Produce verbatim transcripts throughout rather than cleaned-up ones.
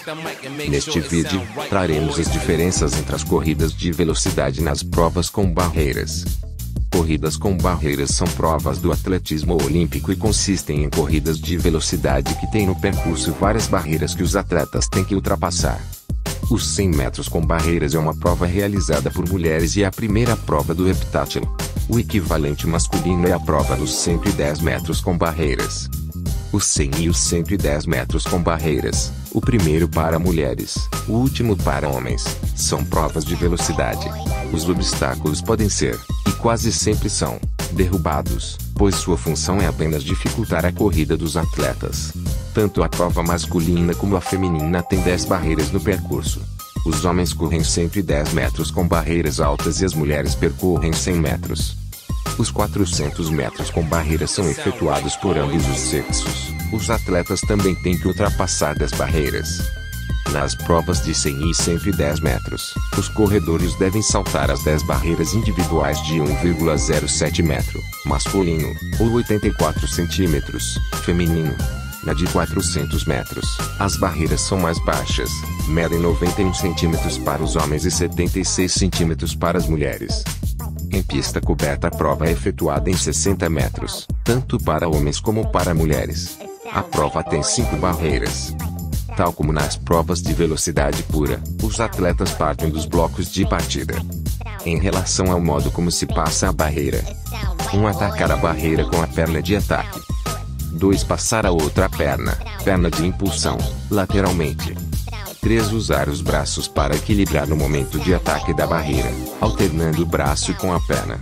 Neste vídeo, traremos as diferenças entre as corridas de velocidade nas provas com barreiras. Corridas com barreiras são provas do atletismo olímpico e consistem em corridas de velocidade que têm no percurso várias barreiras que os atletas têm que ultrapassar. Os cem metros com barreiras é uma prova realizada por mulheres e é a primeira prova do heptátlon. O equivalente masculino é a prova dos cento e dez metros com barreiras. Os cem e os cento e dez metros com barreiras, o primeiro para mulheres, o último para homens, são provas de velocidade. Os obstáculos podem ser, e quase sempre são, derrubados, pois sua função é apenas dificultar a corrida dos atletas. Tanto a prova masculina como a feminina tem dez barreiras no percurso. Os homens correm cento e dez metros com barreiras altas e as mulheres percorrem cem metros. Os quatrocentos metros com barreiras são efetuados por ambos os sexos. Os atletas também têm que ultrapassar dez barreiras. Nas provas de cem e cento e dez metros, os corredores devem saltar as dez barreiras individuais de um vírgula zero sete metro, masculino, ou oitenta e quatro centímetros, feminino. Na de quatrocentos metros, as barreiras são mais baixas, medem noventa e um centímetros para os homens e setenta e seis centímetros para as mulheres. Em pista coberta a prova é efetuada em sessenta metros, tanto para homens como para mulheres. A prova tem cinco barreiras. Tal como nas provas de velocidade pura, os atletas partem dos blocos de partida. Em relação ao modo como se passa a barreira: um Atacar a barreira com a perna de ataque. dois Passar a outra perna, perna de impulsão, lateralmente. três Usar os braços para equilibrar no momento de ataque da barreira, alternando o braço com a perna.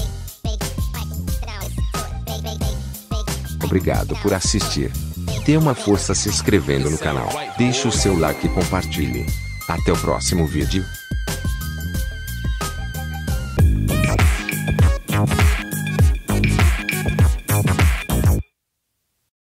Obrigado por assistir. Dê uma força se inscrevendo no canal, deixe o seu like e compartilhe. Até o próximo vídeo.